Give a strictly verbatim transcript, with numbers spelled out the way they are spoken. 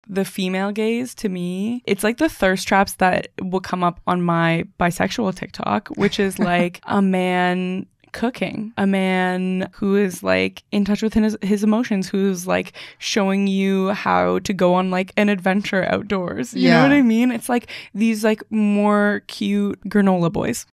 the female gaze to me, it's like the thirst traps that will come up on my bisexual TikTok, which is like a man cooking, a man who is like in touch with his, his emotions, who's like showing you how to go on like an adventure outdoors. You Yeah. know what I mean? It's like these like more cute granola boys.